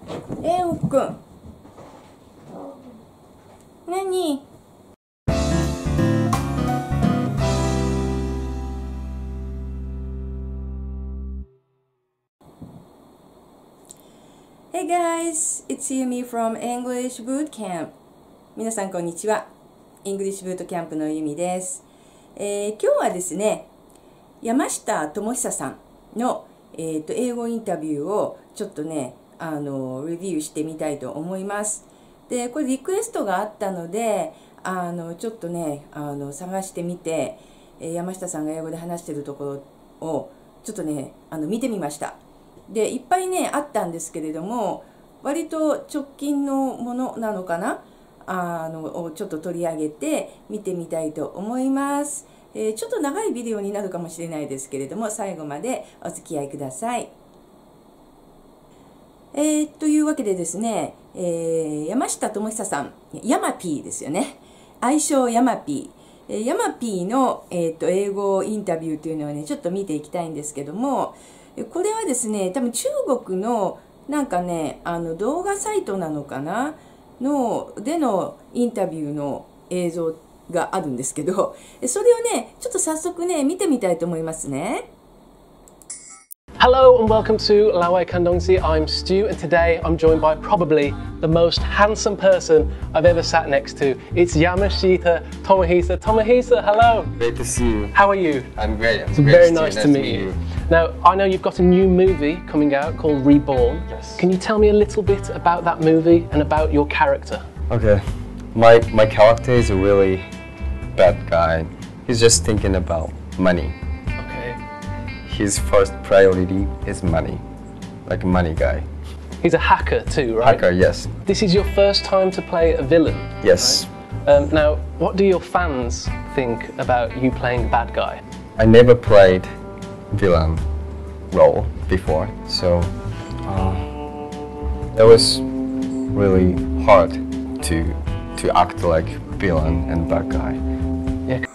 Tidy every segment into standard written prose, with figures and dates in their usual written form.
おっくん。何？Hey guys, it's Yumi from English Bootcamp. 皆さんこんにちは。English Bootcamp のYumiです。今日はですね、山下智久さんの、英語インタビューをちょっとね、レビューしてみたいと思います。で、これリクエストがあったので、ちょっとね、探してみて、山下さんが英語で話しているところをちょっとね、見てみました。で、いっぱいね、あったんですけれども、割と直近のものなのかなをちょっと取り上げて見てみたいと思います。ちょっと長いビデオになるかもしれないですけれども、最後までお付き合いください。というわけでですね、山下智久さん、ヤマピーですよね。愛称ヤマピー。ヤマピーの、英語インタビューというのはね、ちょっと見ていきたいんですけども、これはですね、多分中国のなんかね、動画サイトなのかなでのインタビューの映像があるんですけど、それをね、ちょっと早速ね、見てみたいと思いますね。 Hello and welcome to Lawai Kandongsi. I'm Stu and today I'm joined by probably the most handsome person I've ever sat next to. It's Yamashita Tomohisa. Tomohisa, hello. Great to see you. How are you? I'm great. It's very nice to meet you. Now, I know you've got a new movie coming out called Reborn. Yes. Can you tell me a little bit about that movie and about your character? Okay. My character is a really bad guy. He's just thinking about money. Okay. His first priority is money. Like a money guy. He's a hacker too, right? Hacker, yes. This is your first time to play a villain. Yes. Right? Now, what do your fans think about you playing a bad guy? I never played villain role before, so it was really hard to act like villain and bad guy. Yeah.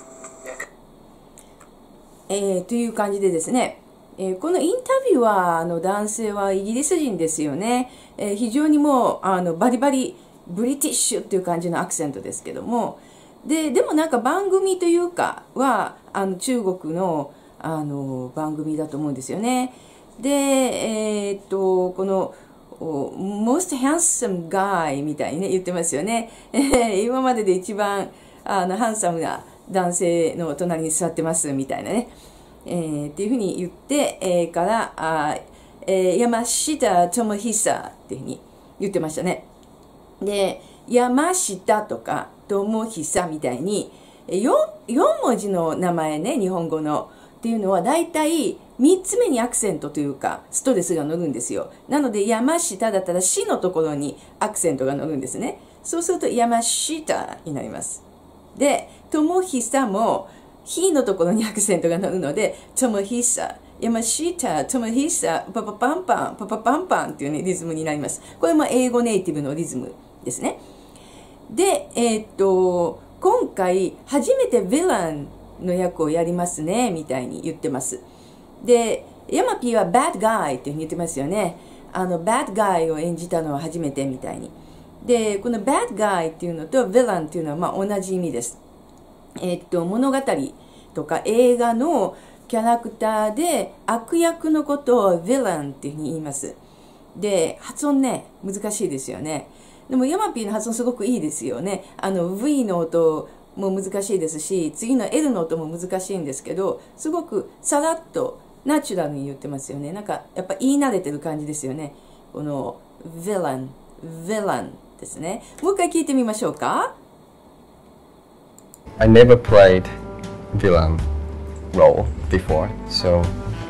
という感じでですね、このインタビュアーの男性はイギリス人ですよね。非常にもうバリバリブリティッシュっていう感じのアクセントですけども、でもなんか番組というかは中国の番組だと思うんですよね。で、このmost handsome guy みたいにね言ってますよね。今までで一番ハンサムな男性の隣に座ってますみたいなね、っていうふうに言って、から山下智久っていうふうに言ってましたね。で、山下とか智久みたいに4文字の名前ね、日本語のっていうのはだいたい3つ目にアクセントというかストレスが乗るんですよ。なので山下だったら死のところにアクセントが乗るんですね。そうすると山下になります。で、智久もひのところにアクセントが乗るので、智久、山下、智久、パパパンパン、パパパンパンっていうね、リズムになります。これも英語ネイティブのリズムですね。で、今回初めてヴィランの役をやりますね、みたいに言ってます。で、ヤマピーは bad guy っていうふうに言ってますよね。bad guy を演じたのは初めてみたいに。で、この bad guy っていうのと villain っていうのはまあ同じ意味です。物語とか映画のキャラクターで悪役のことを villain っていうふうに言います。で、発音ね、難しいですよね。でもヤマピーの発音すごくいいですよね。V の音も難しいですし、次の L の音も難しいんですけど、すごくさらっとナチュラルに言ってますよね。なんかやっぱ言い慣れてる感じですよね。この villain ですね。もう一回聞いてみましょうか。 I never played villain role before, so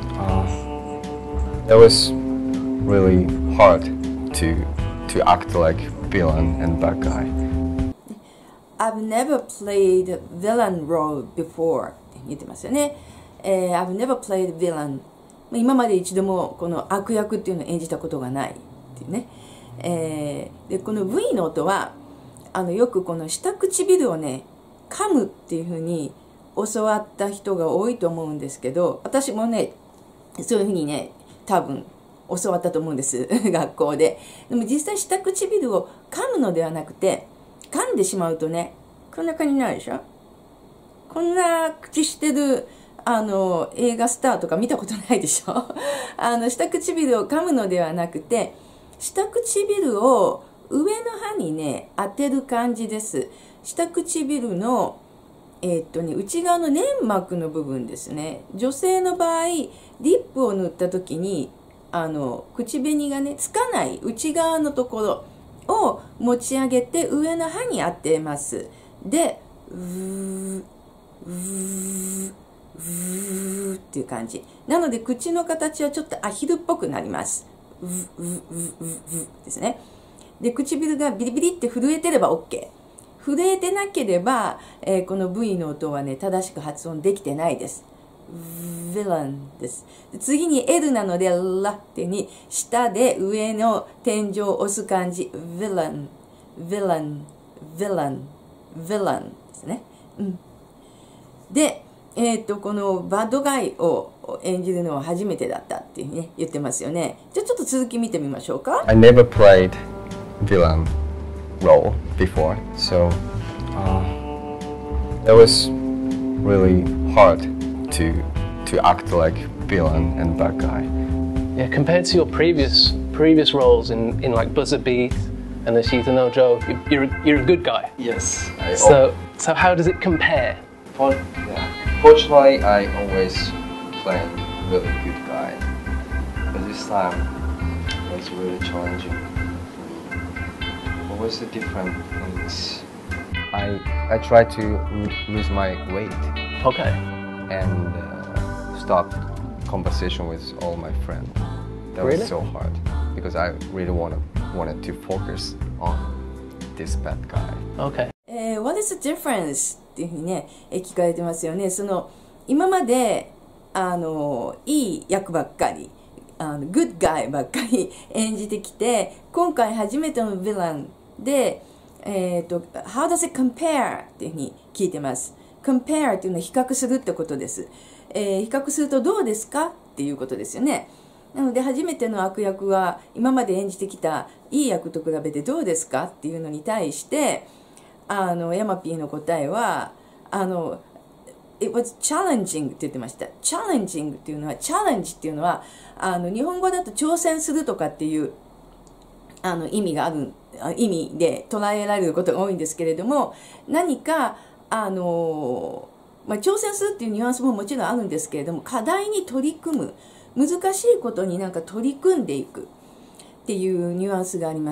it was really hard to act like villain and bad guy. I've never played villain role before って言ってますよね。I've never played villain。今まで一度もこの悪役っていうのを演じたことがないっていうね。でこの V の音はよくこの下唇をね噛むっていうふうに教わった人が多いと思うんですけど、私もねそういうふうにね多分教わったと思うんです学校で。でも実際下唇を噛むのではなくて、噛んでしまうとね、こんな感じになるでしょ。こんな口してる映画スターとか見たことないでしょ下唇を噛むのではなくて、下唇を上の歯にね当てる感じです。下唇の内側の粘膜の部分ですね。女性の場合リップを塗った時に口紅がねつかない内側のところを持ち上げて上の歯に当てます。でっていう感じなので、口の形はちょっとアヒルっぽくなります。ですね。で、唇がビリビリって震えてれば OK。 震えてなければ、この V の音はね正しく発音できてないです。ヴィランです。次に L なのでラってに下で上の天井を押す感じ。ヴィラン、ヴィラン、ヴィラン、ヴィランですね。で、このバッドガイを演じるのは初めてだったっていうね言ってますよね。じゃあちょっと続き見てみましょうか。 I never played villain role before, so it was really hard to act like villain and bad guy. Yeah, compared to your previous roles in like Buzzer Beat and Ashita no Joe, you're a good guy. Yes. So how does it compare? Fortunately, I always play really good guy, but this time it was really challenging for me. What was the difference? I tried to lose my weight. Okay. And stop conversation with all my friends. That Really? was so hard because I really wanted to focus on this bad guy. Okay. What is the difference? っていうふうにね、聞かれてますよね。今までいい役ばっかりグッガイばっかり演じてきて、今回初めてのヴィランで、How does it compare? っていうふうに聞いてます。compare っていうのは比較するってことです。比較するとどうですかっていうことですよね。なので初めての悪役は今まで演じてきたいい役と比べてどうですかっていうのに対してヤマピーの答えはIt was challenging って言ってました。challenging っていうのは、チャレンジっていうのは日本語だと挑戦するとかっていう意味で捉えられることが多いんですけれども、何か挑戦するっていうニュアンスももちろんあるんですけれども、課題に取り組む、難しいことになんか取り組んでいくっていうニュアンスがあります。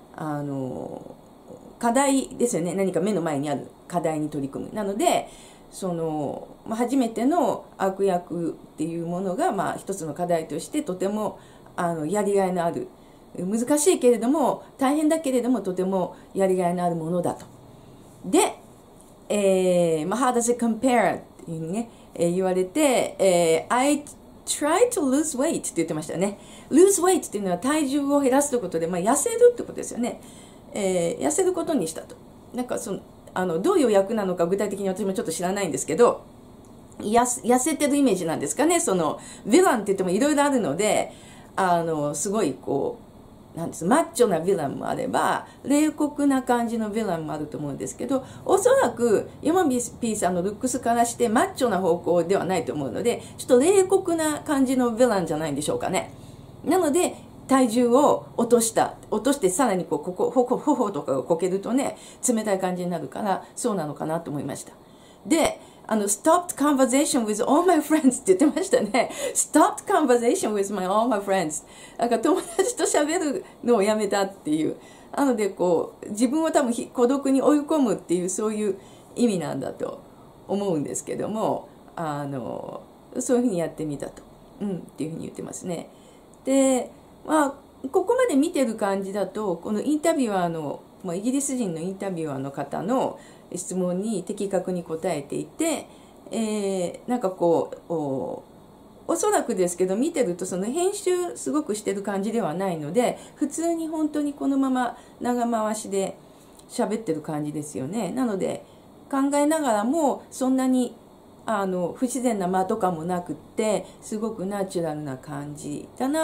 課題ですよね。何か目の前にある課題に取り組む。なので初めての悪役っていうものが、一つの課題としてとてもやりがいのある、難しいけれども大変だけれどもとてもやりがいのあるものだと。で、How does it compare? っていうふうにね、言われて、I try to lose weight って言ってましたよね。lose weight っていうのは体重を減らすということで、痩せるってことですよね。痩せることにしたと。なんかどういう役なのか具体的に私もちょっと知らないんですけど、痩せてるイメージなんですかね。ヴィランって言ってもいろいろあるので、すごいなんです、マッチョなヴィランもあれば冷酷な感じのヴィランもあると思うんですけど、おそらくヤマピーさんのルックスからしてマッチョな方向ではないと思うので、ちょっと冷酷な感じのヴィランじゃないんでしょうかね。なので体重を落としてさらに頬とかがこけるとね、冷たい感じになるからそうなのかなと思いました。で、stopped conversation with all my friends って言ってましたね。stopped conversation with all my friends。なんか友達と喋るのをやめたっていう。なので自分を多分孤独に追い込むっていうそういう意味なんだと思うんですけども、そういうふうにやってみたと、っていうふうに言ってますね。で、ここまで見てる感じだと、このインタビュアーの、イギリス人のインタビュアーの方の質問に的確に答えていて、なんかおそらくですけど見てると編集すごくしてる感じではないので、普通に本当にこのまま長回しで喋ってる感じですよね。なので考えながらもそんなに不自然な間とかもなくって、すごくナチュラルな感じだなって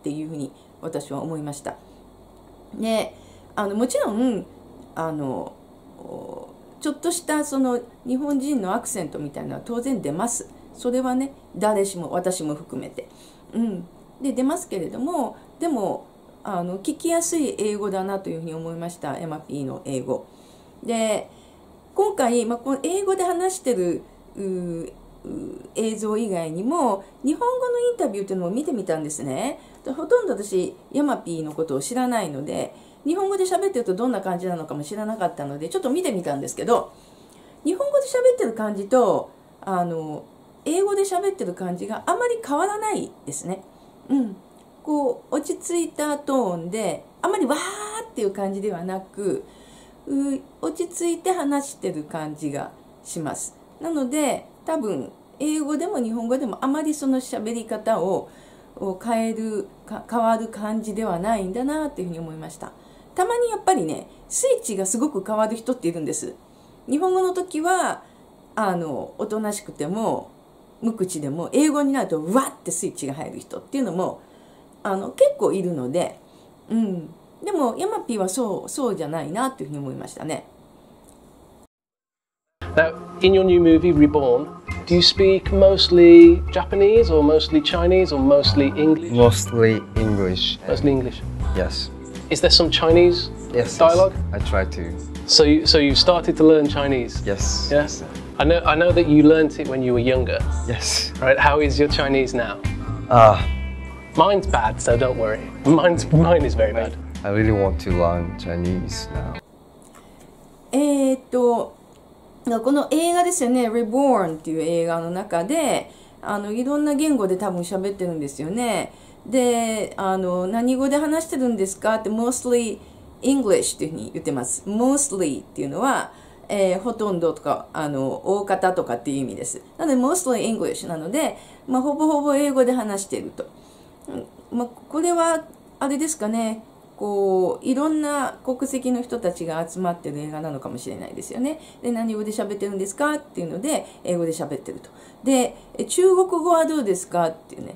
っていうふうに私は思いました。で、もちろんちょっとしたその日本人のアクセントみたいなのは当然出ます。それはね、誰しも私も含めて、で出ますけれども、でも聞きやすい英語だなというふうに思いました。ヤマピーの英語で、今回、この英語で話してる映像以外にも日本語のインタビューというのを見てみたんですね。ほとんど私ヤマピーのことを知らないので、日本語で喋ってるとどんな感じなのかも知らなかったのでちょっと見てみたんですけど、日本語で喋ってる感じと英語で喋ってる感じがあまり変わらないですね。こう落ち着いたトーンで、あまりわーっていう感じではなく、落ち着いて話してる感じがします。なので多分英語でも日本語でもあまりその喋り方を変わる感じではないんだなというふうに思いました。たまにやっぱりね、スイッチがすごく変わる人っているんです。日本語の時はおとなしくても無口でも、英語になるとわってスイッチが入る人っていうのも結構いるので、でもヤマピーはそうじゃないなというふうに思いましたね。 Now, in your new movie, Reborn, do you speak mostly Japanese or mostly Chinese or mostly English? Mostly English. Mostly English. Yes. Is there some Chinese dialogue? Yes, I try to. So you started to learn Chinese? Yes. Yes. I know that you learnt it when you were younger. Yes. Right. How is your Chinese now? Mine's bad, so don't worry. Mine is very bad. I really want to learn Chinese now. この映画ですよね、Reborn っていう映画の中でいろんな言語で多分喋ってるんですよね。で何語で話してるんですかって Mostly English っていうふうに言ってます。 Mostly っていうのは、ほとんどとか大方とかっていう意味です。なので Mostly English なので、ほぼほぼ英語で話していると。これはあれですかね、こういろんな国籍の人たちが集まってる映画なのかもしれないですよね。で、何語で喋ってるんですかっていうので英語で喋ってると。で、中国語はどうですかっていうね、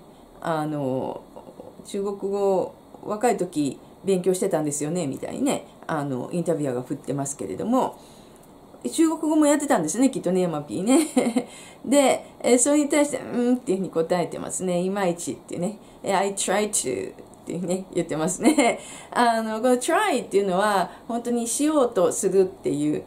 中国語若い時勉強してたんですよねみたいにね、インタビュアーが振ってますけれども、中国語もやってたんですね、きっとね、ヤマピーね。で、それに対してっていうふうに答えてますね。いまいちっていうね、I try toっていうね、言ってますね。この try っていうのは本当にしようとするっていう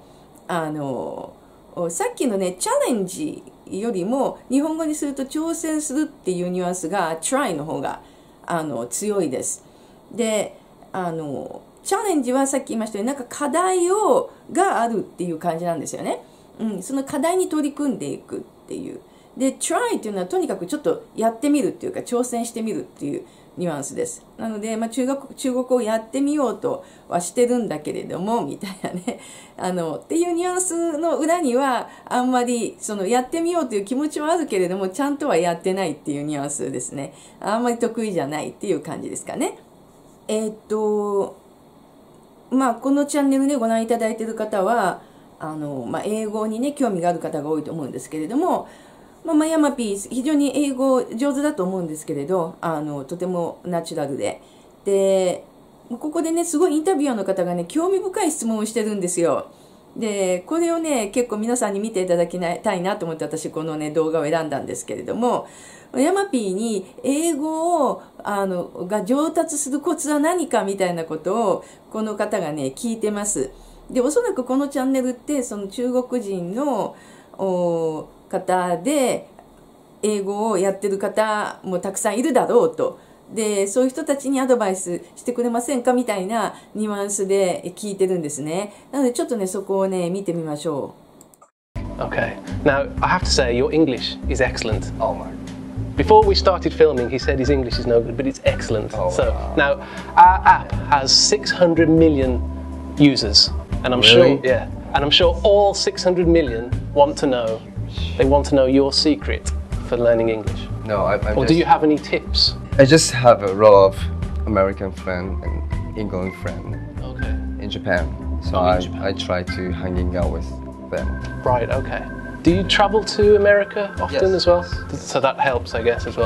さっきのねチャレンジよりも日本語にすると挑戦するっていうニュアンスが try の方が強いです。でチャレンジはさっき言いましたようになんか課題があるっていう感じなんですよね。その課題に取り組んでいくっていう。で try っていうのはとにかくちょっとやってみるっていうか挑戦してみるっていうニュアンスです。なので、中国語をやってみようとはしてるんだけれどもみたいなねっていうニュアンスの裏にはあんまりやってみようという気持ちはあるけれどもちゃんとはやってないっていうニュアンスですね。あんまり得意じゃないっていう感じですかね。このチャンネルでご覧いただいている方は英語にね興味がある方が多いと思うんですけれども、ヤマピー非常に英語上手だと思うんですけれどとてもナチュラルでここでねすごいインタビュアーの方がね興味深い質問をしてるんですよ。でこれをね結構皆さんに見ていただきたいなと思って私このね動画を選んだんですけれども、ヤマピーに英語が上達するコツは何かみたいなことをこの方がね聞いてます。でおそらくこのチャンネルってその中国人の方で英語をやってる方もたくさんいるだろうと。でそういう人たちにアドバイスしてくれませんかみたいなニュアンスで聞いてるんですね。なのでちょっとねそこをね見てみましょう。Okay. Now I have to say your English is excellent. Oh my. Before we started filming, he said his English is no good, but it's excellent. So now our app has 600 million users, and I'm sure, and I'm sure all 600 million want to know. They want to know your secret for learning English. No, or do you have any tips? I just have a lot of American friend and England friend in Japan, so I try to hanging out with them. Right. Okay. Do you travel to America often as well? Yes. So that helps, I guess, as well.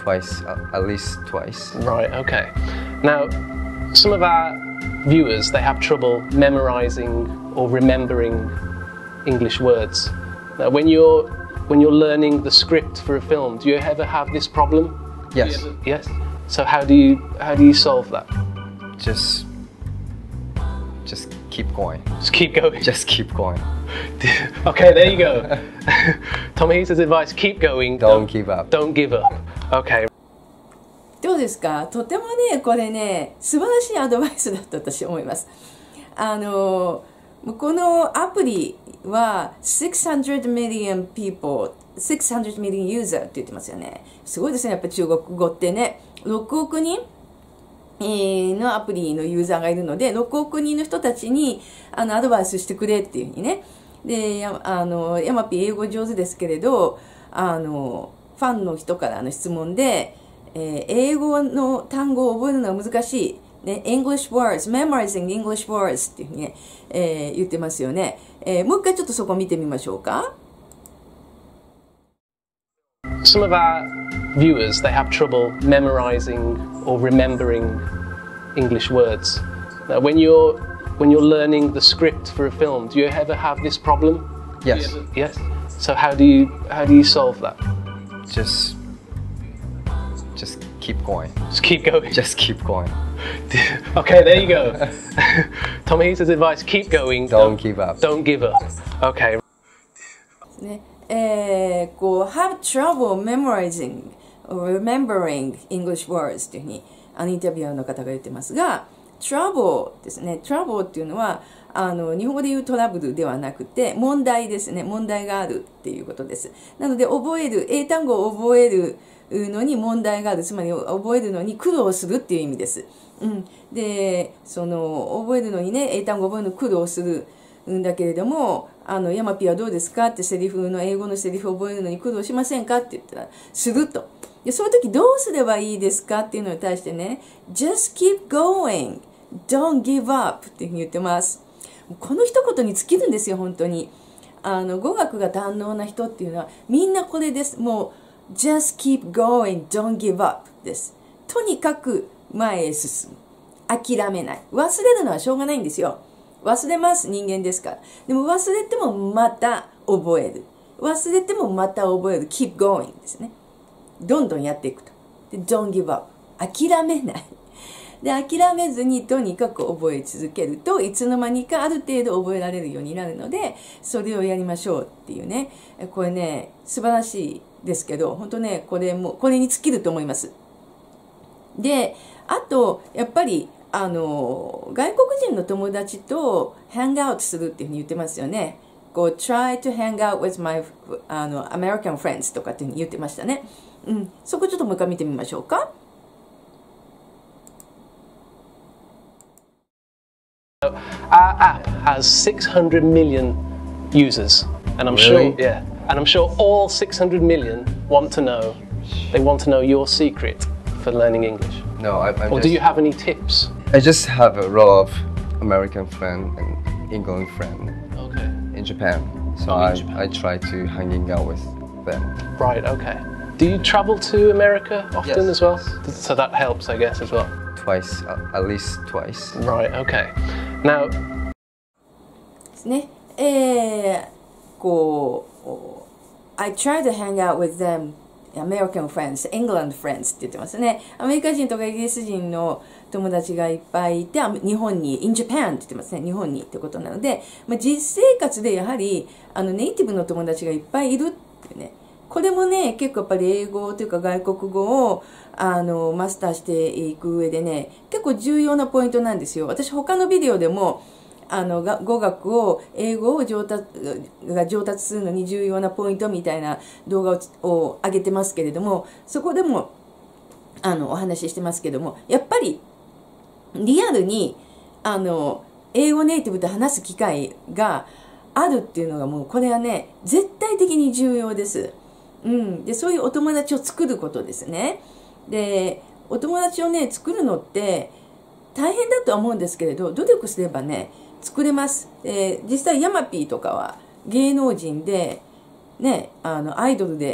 Twice, at least twice. Right, okay. Now, some of our viewers, they have trouble memorizing or remembering English words. Now, when you're learning the script for a film, do you ever have this problem? Yes. Yes. So how do you solve that? Just keep going. Just keep going. Just keep going. Okay, there you go. Tom Heath's advice: keep going. Don't give up. Don't give up. Okay. どうですか？とてもね、これね、素晴らしいアドバイスだったと私思います。このアプリは600 million people、600 million user って言ってますよね。すごいですね、やっぱり中国語ってね。6億人のアプリのユーザーがいるので、6億人の人たちにアドバイスしてくれっていうふうにね。で、ヤマピー英語上手ですけれど、ファンの人からの質問で、英語の単語を覚えるのが難しい。ね、English words, memorizing English words っていうふうにね、言ってますよね。もう一回ちょっとそこ見てみましょうか。 Some of our viewers, they have trouble memorizing or remembering English words. Now, when you're learning the script for a film, do you ever have this problem? Yes. Yes. So how do you solve that? Just keep going. Just keep going. Just keep going. Okay, there you go. Tom Heath's advice: keep going. Don't give up. Don't give up. Okay. ね、have trouble memorizing or remembering English words っていうふうにインタビュアーの方が言ってますが、trouble ですね。trouble っていうのは日本語で言うトラブルではなくて問題ですね。問題があるっていうことです。なので英単語を覚えるのに問題がある、つまり覚えるのに苦労するっていう意味です。で、覚えるのにね、英単語を覚えるのに苦労するんだけれども、ヤマピーはどうですかって英語のセリフを覚えるのに苦労しませんかって言ったら、すると。で、そういう時どうすればいいですかっていうのに対してね、just keep going, don't give up っていうふうに言ってます。この一言に尽きるんですよ、本当に。語学が堪能な人っていうのは、みんなこれです。もう、just keep going, don't give up です。とにかく前へ進む。諦めない。忘れるのはしょうがないんですよ。忘れます。人間ですから。でも忘れてもまた覚える。忘れてもまた覚える。keep going ですね。どんどんやっていくと。で、don't give up。諦めない。で、諦めずにとにかく覚え続けると、いつの間にかある程度覚えられるようになるので、それをやりましょうっていうね。これね、素晴らしいですけど、本当ね、これに尽きると思います。で、あと、やっぱり、外国人の友達とハングアウトするっていうふうに言ってますよね。try to hang out with my American friends とかっていうふうに言ってましたね。そこちょっともう一回見てみましょうか。 Our app has 600 million users, and I'm sure, yeah, and I'm sure all 600 million want to know. They want to know your secret for learning English. No, Or do you have any tips? I just have a lot of American friend and England friend in Japan, so I try to hanging out with them. Right. Okay. Do you travel to America often Yes. as well? So that helps, I guess, as well. Twice, at least twice. Right. Okay. Now. ですね。I try to hang out with them, American friends, England friends って言ってますね。アメリカ人とかイギリス人の友達がいっぱいいて、日本に、in Japan って言ってますね。日本にってことなので、実生活でやはり、ネイティブの友達がいっぱいいるっていうね。これもね、結構やっぱり英語というか外国語を、マスターしていく上でね、結構重要なポイントなんですよ。私他のビデオでも、語学を、英語を上達するのに重要なポイントみたいな動画を上げてますけれども、そこでも、お話ししてますけども、やっぱり、リアルに、英語ネイティブと話す機会があるっていうのがもう、これはね、絶対的に重要です。で、そういうお友達を作ることですね。で、お友達をね、作るのって大変だとは思うんですけれど、努力すればね、作れます。実際ヤマピーとかは芸能人で、ね、アイドルで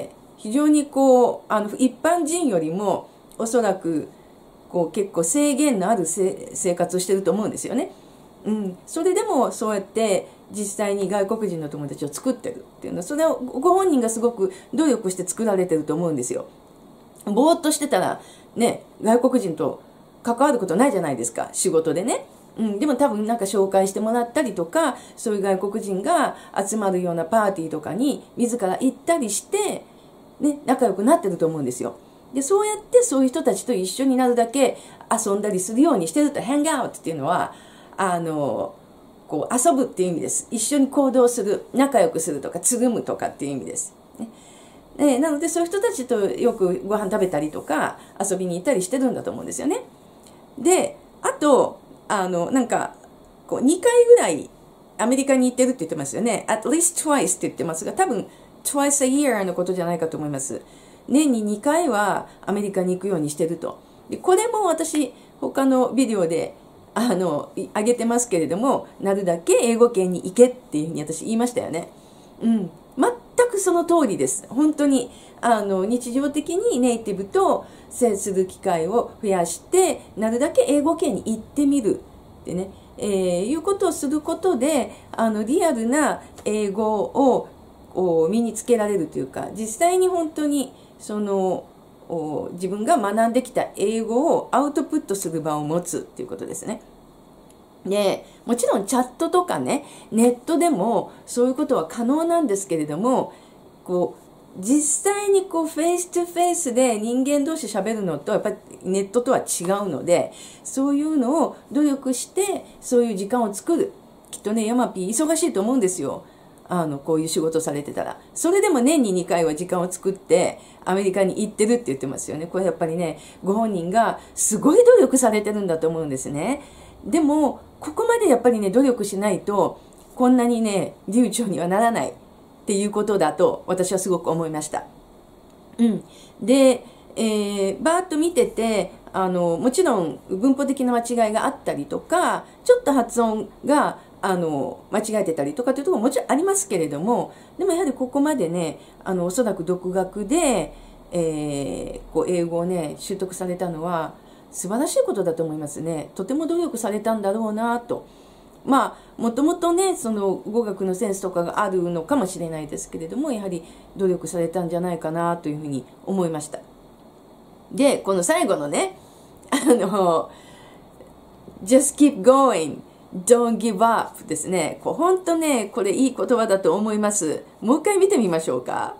非常にこう一般人よりもおそらくこう結構制限のある生活をしてると思うんですよね。それでもそうやって実際に外国人の友達を作ってるっていうのは、それはご本人がすごく努力して作られてると思うんですよ。ぼーっとしてたらね、外国人と関わることないじゃないですか、仕事でね。でも多分なんか紹介してもらったりとか、そういう外国人が集まるようなパーティーとかに自ら行ったりして、ね、仲良くなってると思うんですよ。で、そうやってそういう人たちと一緒になるだけ遊んだりするようにしてると、ハングアウトっていうのは、こう遊ぶっていう意味です。一緒に行動する、仲良くするとか、つぐむとかっていう意味です。なので、そういう人たちとよくご飯食べたりとか、遊びに行ったりしてるんだと思うんですよね。で、あと、なんか、こう、2回ぐらいアメリカに行ってるって言ってますよね。at least twice って言ってますが、多分、twice a year のことじゃないかと思います。年に2回はアメリカに行くようにしてると。で、これも私、他のビデオで、上げてますけれども、なるだけ英語圏に行けっていうふうに私言いましたよね。全くその通りです。本当に、日常的にネイティブと接する機会を増やして、なるだけ英語圏に行ってみるってね、いうことをすることで、リアルな英語を身につけられるというか、実際に本当に、自分が学んできた英語をアウトプットする場を持つっていうことですね。で、もちろんチャットとかね、ネットでもそういうことは可能なんですけれども、こう、実際にこうフェイストゥフェイスで人間同士喋るのとやっぱりネットとは違うので、そういうのを努力してそういう時間を作る。きっとね、ヤマピー忙しいと思うんですよ。こういう仕事されてたら。それでも年に2回は時間を作ってアメリカに行ってるって言ってますよね。これやっぱりね、ご本人がすごい努力されてるんだと思うんですね。でも、ここまでやっぱりね、努力しないと、こんなにね、流暢にはならないっていうことだと私はすごく思いました。で、バーッと見てて、もちろん文法的な間違いがあったりとか、ちょっと発音が間違えてたりとかっていうところももちろんありますけれども、でもやはりここまでね、おそらく独学で、こう英語をね、習得されたのは素晴らしいことだと思いますね。とても努力されたんだろうなと。もともとね、その語学のセンスとかがあるのかもしれないですけれども、やはり努力されたんじゃないかなというふうに思いました。で、この最後のね、just keep going.Don't give up ですね。本当ね、これいい言葉だと思います。もう一回見てみましょうか。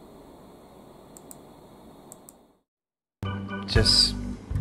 Just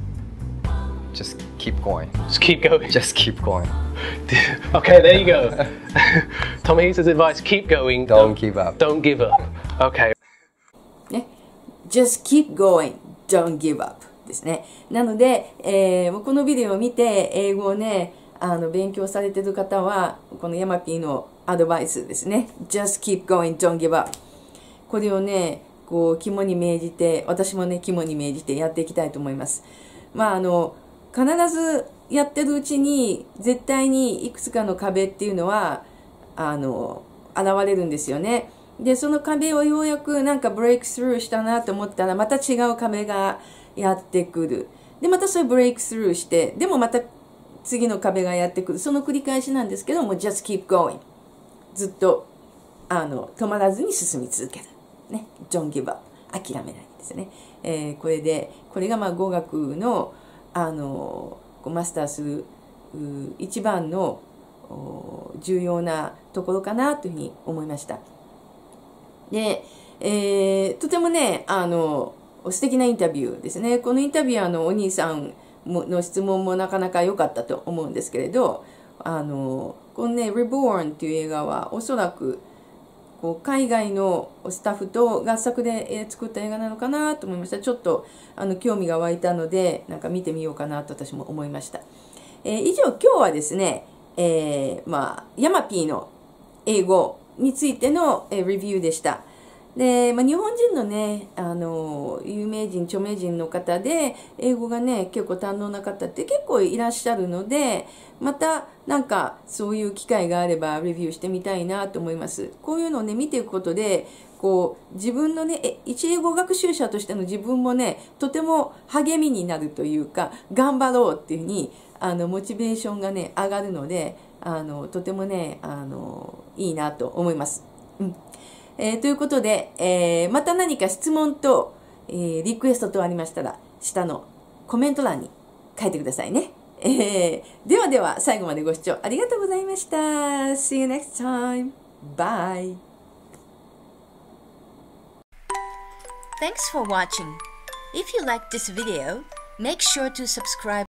keep going. Just keep going. Just keep going. Okay, there you go. Tommy's advice: keep going. Don't give up. Don't give up. Okay. ね、Just keep going. Don't give up ですね。なので、このビデオを見て英語をね、勉強されている方は、このヤマピーのアドバイスですね。Just keep going, don't give up. これをね、こう、肝に銘じて、私もね、肝に銘じてやっていきたいと思います。必ずやってるうちに、絶対にいくつかの壁っていうのは、現れるんですよね。で、その壁をようやくなんかブレイクスルーしたなと思ったら、また違う壁がやってくる。で、またそれブレイクスルーして、でもまた次の壁がやってくる。その繰り返しなんですけども、just keep going。ずっと、止まらずに進み続ける。ね。don't give up。諦めないですね。これが語学の、マスターする、一番の重要なところかなというふうに思いました。で、とてもね、素敵なインタビューですね。このインタビューはお兄さんの質問もなかなか良かったと思うんですけれど、このね、Reborn という映画はおそらくこう海外のスタッフと合作で作った映画なのかなと思いました。ちょっと興味が湧いたので、なんか見てみようかなと私も思いました。以上、今日はですね、ヤマピーの英語についてのレビューでした。で、日本人のね、有名人、著名人の方で、英語がね、結構堪能な方って結構いらっしゃるので、またなんかそういう機会があればレビューしてみたいなと思います。こういうのをね、見ていくことで、 こう自分のね、一英語学習者としての自分もね、とても励みになるというか、頑張ろうっていうふうにモチベーションがね上がるので、とてもねいいなと思います。ということで、また何か質問と、リクエスト等ありましたら下のコメント欄に書いてくださいね。ではでは最後までご視聴ありがとうございました。See you next time. Bye. Thanks for watching. If you liked this video, make sure to subscribe